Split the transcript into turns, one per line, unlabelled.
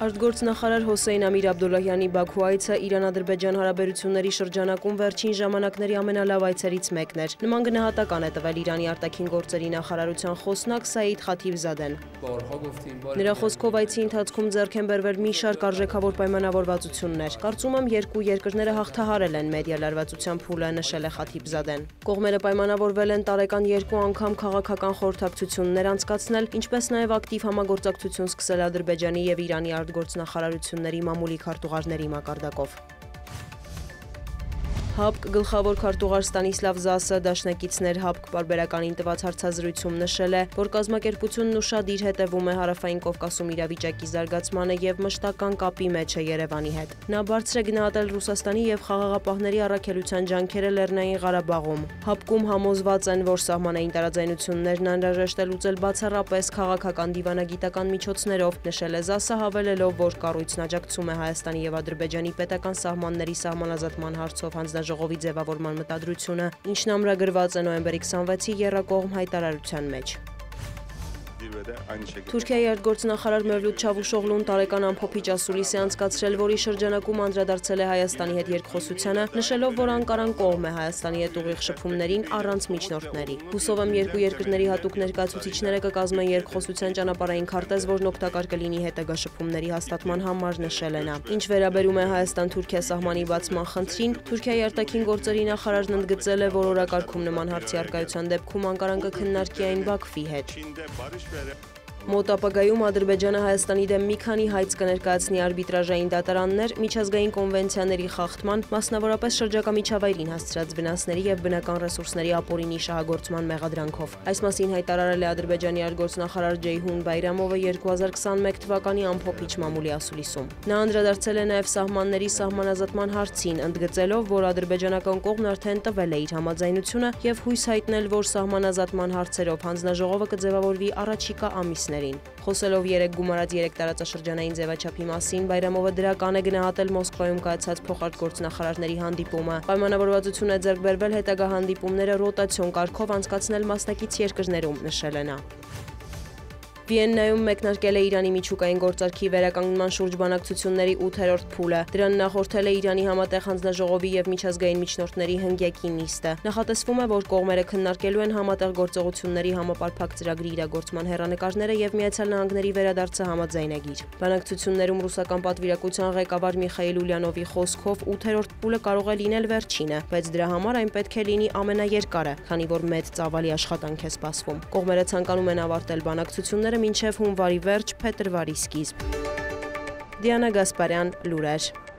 Արտգործնախարար Հոսեյն Ամիր Աբդոլլահյանի Բաքու այցը Իրան-Ադրբեջան հարաբերությունների շրջանակում վերջին ժամանակների ամենալավ այցերից մեկն էր։ Նման գնահատական է տվել Իրանի արտաքին գործերի նախարարության խոսնակ Սաիդ Խաթիվզադեն։ Նրա խոսքով այցի ընթացքում ձեռք են բերվել մի շարք արժեքավոր պայմանավորվածություններ։ Կարծում եմ, երկու երկրները հաղթահարել են մեդիա լարվածության փուլը, նշել է Խաթիվզադեն։ Կողմերը պայմանավորվել են տարեկան 2 անգամ քաղաքական խորհրդակցություններ անցկացնել, ինչպես նաև ակտիվ համագործակցություն սկսել Ադրբեջանի եւ Իրանի արտգործնախարարությունների մամուլի քարտուղարների մակարդակով։ ՀԱՊԿ գլխավոր քարտուղար Ստանիսլավ Զասը դաշնակիցներ ՀԱՊԿ պարբերականին տված հարցազրույցում նշել է, որ կազմակերպությունն ուշադիր հետևում է Հարավային Կովկասում իրավիճակի զարգացմանը եւ մշտական կապի մեջ է Երևանի հետ։ Նա բարձր է գնահատել Ռուսաստանի եւ խաղաղապահների առաքելության ջանքերը Լեռնային Ղարաբաղում։ ՀԱՊԿ-ում համոզված են, որ սահմանային տարաձայնություններն անհրաժեշտ է լուծել բացառապես քաղաքական դիվանագիտական միջոցներով, նշել է Զասը, հավելելով, որ կառույցն աջակցում է Հայաստանի եւ Ադրբեջանի պետական սահմանների սահմանազատման հարցով հանձնաժողովի ձևավորման մտադրությունը, ինչն ամրագրված է նոյեմբերի 26-ի եռակողմ հայտարարության մեջ։ Թուրքիայի արտգործնախարար Մևլութ Չավուշօղլուն տարեկան ամփոփիչ ասուլիս է անցկացրել, որի շրջանակում անդրադարձել է Հայաստանի հետ երկխոսությանը, նշելով, որ Անկարան կողմ է Հայաստանի հետ ուղիղ շփումներին առանց միջնորդների։ Հուսով եմ, երկու երկրների հատուկ ներկայացուցիչները կկազմեն երկխոսության ճանապարհային քարտեզ, որն օգտակար կլինի հետագա շփումների հաստատման համար, նշել է նա։ Ինչ վերաբերում է Հայաստան-Թուրքիա սահմանի բացման խնդրին, Թուրքիայի արտաքին գործերի նախարարն ընդգծել է, որ օրակարգում նման հարցի առկայության դեպքում Անկարան կքննարկի այն Բաքվի հետ։ Մոտ ապագայում Ադրբեջանը Հայաստանի դեմ մի քանի հայց կներկայացնի արբիտրաժային դատարաններ միջազգային կոնվենցիաների խախտման, մասնավորապես շրջակա միջավայրին հասցրած վնասների եւ բնական ռեսուրսների ապօրինի շահագործման մեղադրանքով։ Այս մասին հայտարարել է Ադրբեջանի արտգործնախարար Ջեյհուն Բայրամովը 2021 թվականի ամփոփիչ մամուլի ասուլիսում։ Նա անդրադարձել է նաեւ սահմանների սահմանազատման հարցին, ընդգծելով, որ ադրբեջանական կողմն արդեն տվել է իր համաձայնությունը եւ հույս հայտնել, որ սահմանազատման հարցերով հանձնաժողովը կձևավորվի առաջիկա ամիսներին։ Խոսելով 3 գումարած 3 տարածաշրջանային ձևաչափի մասին, Բայրամովը դրական է գնահատել Մոսկվայում կայացած փոխարտգործնախարարների հանդիպումը։ Պայմանավորվածություն է ձեռք բերվել հետագա հանդիպումները ռոտացիոն կարգով անցկացնել մասնակից երկրներում, նշել է նա։ Վիեննայում մեկնարկել է Իրանի միջուկային գործարքի վերականգնման շուրջ բանակցությունների 8-րդ փուլը։ Դրան նախորդել է Իրանի համատեղ հանձնաժողովի եւ միջազգային միջնորդների հնգյակի նիստը։ Նախատեսվում է, որ կողմերը քննարկելու են համատեղ գործողությունների համապարփակ ծրագրի իրագործման հեռանկարները եւ Միացյալ Նահանգների վերադարձը համաձայնագիր։ Բանակցություններում ռուսական պատվիրակության ղեկավար Միխայիլ Ուլյանովի խոսքով 8-րդ փուլը կարող է լինել վերջինը, բայց դրա համար այն պետք է լինի ամենաերկարը, քանի որ մեծ ծավալի աշխատանք է սպասվում։ Կողմերը ցանկանում են ավարտել բանակցությունները մինչև հունվարի վերջ, փետրվարի սկիզբ։ Դիանա Գասպարյան, լուրեր։